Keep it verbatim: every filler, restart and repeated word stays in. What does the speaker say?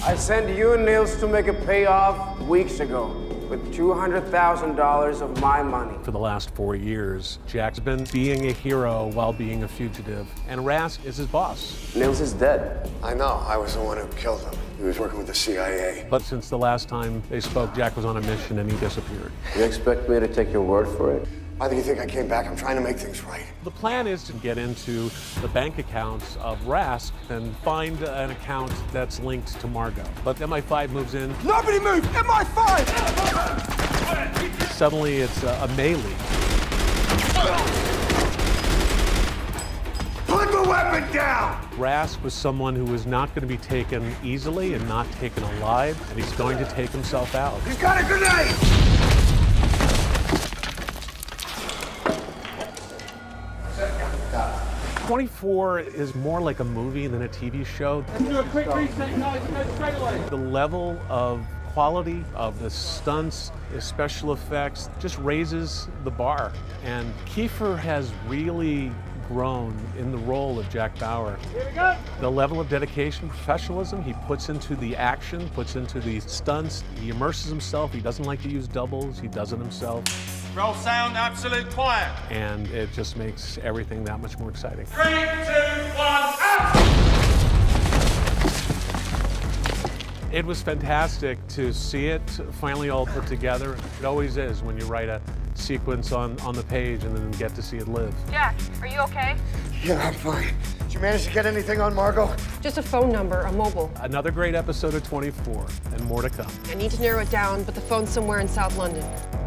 I sent you and Nils to make a payoff weeks ago with two hundred thousand dollars of my money. For the last four years, Jack's been being a hero while being a fugitive, and Rask is his boss. Nils is dead. I know. I was the one who killed him. He was working with the C I A. But since the last time they spoke, Jack was on a mission and he disappeared. You expect me to take your word for it? Why do you think I came back? I'm trying to make things right. The plan is to get into the bank accounts of Rask and find an account that's linked to Margot. But M I five moves in. Nobody move! M I five! Suddenly it's a, a melee. Put the weapon down! Rask was someone who was not going to be taken easily and not taken alive, and he's going to take himself out. He's got a grenade! twenty-four is more like a movie than a T V show. Let's do a quick reset, guys. Go straight away. The level of quality of the stunts, the special effects, just raises the bar. And Kiefer has really grown in the role of Jack Bauer. Here we go. The level of dedication, professionalism he puts into the action, puts into the stunts, he immerses himself, he doesn't like to use doubles, he does it himself. Roll sound, absolute quiet. And it just makes everything that much more exciting. Three, two, one, out! It was fantastic to see it finally all put together. It always is when you write a sequence on, on the page and then get to see it live. Jack, are you okay? Yeah, I'm fine. Did you manage to get anything on Margot? Just a phone number, a mobile. Another great episode of twenty-four, and more to come. I need to narrow it down, but the phone's somewhere in South London.